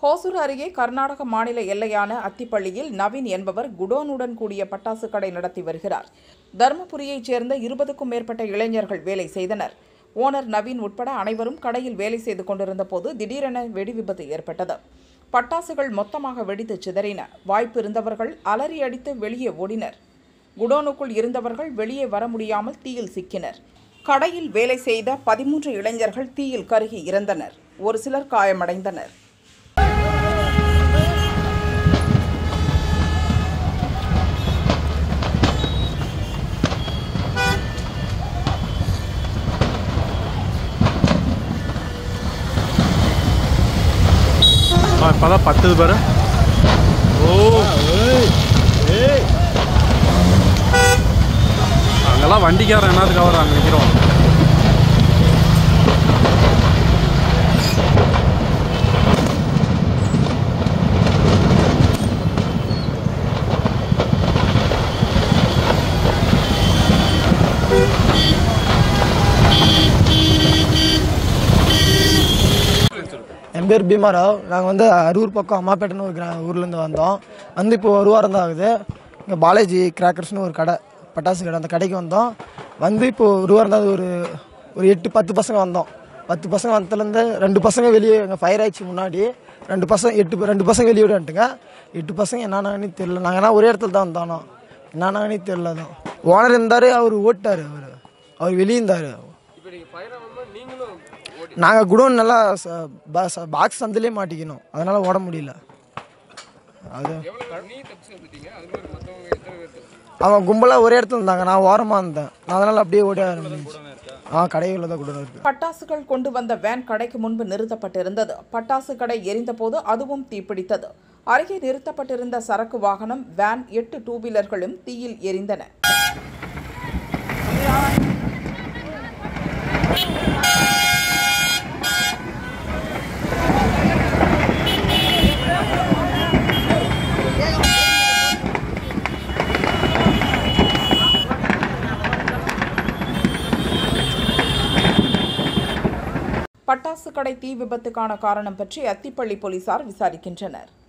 ஹோசூர் அருகே கர்நாடக மாநில எல்லையான அத்திப்பள்ளியில் நவீன் என்பவர் குடோனுடன் கூடிய பட்டாசு கடை நடத்தி வருகிறார். தருமபுரியைச் சேர்ந்த 20க்கும் மேற்பட்ட இளைஞர்கள் வேலை செய்தனர். ஓனர் நவீன் உட்பட அனைவரும் கடையில் வேலை செய்து கொண்டிருந்த போது திடீரென வெடி விபத்து ஏற்பட்டது. பட்டாசுகள் மொத்தமாக வெடித்து சிதறின. வாய்ப்பு இருந்தவர்கள் அலறி அடித்து வெளியே ஓடினர். குடோனுக்குள் இருந்தவர்கள் வெளியே வர முடியாமல் தீயில் சிக்கினர். கடையில் வேலை செய்த 13 இளைஞர்கள் தீயில் கருகி இறந்தனர். ஒரு சிலர் காயமடைந்தனர். இப்பதான் 10 பேர். அங்கெல்லாம் வண்டிக்காரன் என்னதுக்கு அவர் அங்கே நிற்கிறோம். என் பேர் பீமாராவ். நாங்கள் அரூர் பக்கம் அம்மாப்பேட்டைன்னு ஒரு ஊர்லேருந்து வந்தோம். இப்போ ஒரு வாரம் தான் ஆகுது. இங்கே பாலாஜி கிராக்கர்ஸ்னு ஒரு கடை, பட்டாசு கடை, அந்த கடைக்கு வந்தோம். இப்போ ஒரு வாரம் தான், ஒரு 8-10 பசங்க வந்தோம். 10 பசங்க வந்ததுலேருந்து 2 பசங்க வெளியே எங்கள் ஃபயர் ஆயிடுச்சு. முன்னாடி 2 பசங்க வெளியே விட்டுங்க. 8 பசங்க என்னன்னு தெரியல. நாங்கள் ஏன்னா ஒரே இடத்துல தான் வந்தானோ, என்னன்னு தெரியல தான். ஓனர் இருந்தார், அவர் ஓட்டார். அவர் வெளியே இருந்தார். நாங்கள் குடோன் நல்லா பாக்ஸ் சந்திலே மாட்டிக்கணும், அதனால் ஓட முடியல. அது அவன் கும்பலாக ஒரே இடத்துல இருந்தாங்க, நான் ஓரமாக இருந்தேன். அதனால் அப்படியே ஓட ஆரம்பிச்சு. கடைகளில் தான் குடோன் இருக்கு. பட்டாசுகள் கொண்டு வந்த வேன் கடைக்கு முன்பு நிறுத்தப்பட்டிருந்தது. பட்டாசு கடை எரிந்தபோது அதுவும் தீப்பிடித்தது. அருகே நிறுத்தப்பட்டிருந்த சரக்கு வாகனம், வேன், 8 டூ வீலர்களும் தீயில் எரிந்தன. பட்டாசு கடை தீ விபத்துக்கான காரணம் பற்றி அத்திப்பள்ளி போலீசார் விசாரிக்கின்றனர்.